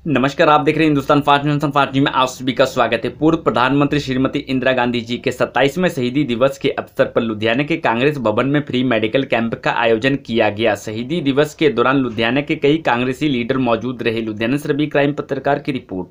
नमस्कार, आप देख रहे हैं Hindustan fast news. Fast news में आप सभी का स्वागत है। पूर्व प्रधानमंत्री श्रीमती इंदिरा गांधी जी के 27वें शहीदी दिवस के अवसर पर लुधियाना के कांग्रेस भवन में फ्री मेडिकल कैंप का आयोजन किया गया। शहीदी दिवस के दौरान लुधियाना के कई कांग्रेसी लीडर मौजूद रहे। लुधियाना से रवि क्राइम पत्रकार की रिपोर्ट।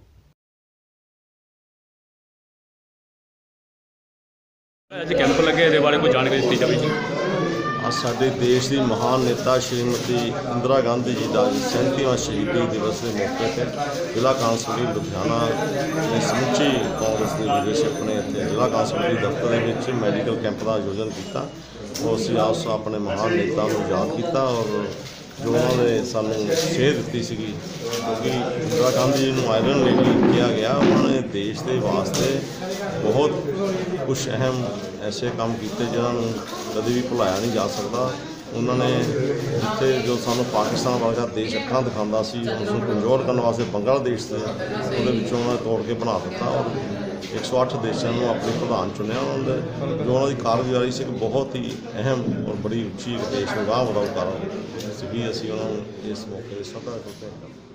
ਅੱਜ ਕੈਂਪ ਲੱਗੇ ਇਹਦੇ ਬਾਰੇ ਕੋਈ ਜਾਣਕਾਰੀ ਦਿੱਤੀ ਜਾਵੇ ਜੀ। आज साडे देश की महान नेता श्रीमती इंदिरा गांधी जी का 37वां शहीदी दिवस के मौके पर जिला कांग्रेस कमेटी लुधियाना ने समुची कांग्रेस की लीडरशिप ने इतने जिला कांग्रेस कमेटी दफ्तर के मैडिकल कैंप का आयोजन किया और असीं आस अपने महान नेता को याद किया और जो उन्होंने सानू सेध दी सी, क्योंकि इंदिरा गांधी जी को आयरन लेडी किया गया। उन्होंने देश के वास्ते बहुत कुछ अहम ऐसे काम किए जिन्होंने कभी भी भुलाया नहीं जा सकता। उन्होंने जिथे जो सानू पाकिस्तान वर्गा देश अखां दिखाता सी उसको कमज़ोर करने वास्ते बांग्लादेश से उन्होंने तोड़ के बना दिता और 108 देशों को अपने प्रधान चुनिया। उन्होंने जो उन्होंने कारगुजारी से एक बहुत ही अहम और बड़ी उच्ची देश को गांह बढ़ाऊ कार सी। असीं उन्होंने इस मौके श्रद्धा करते हैं।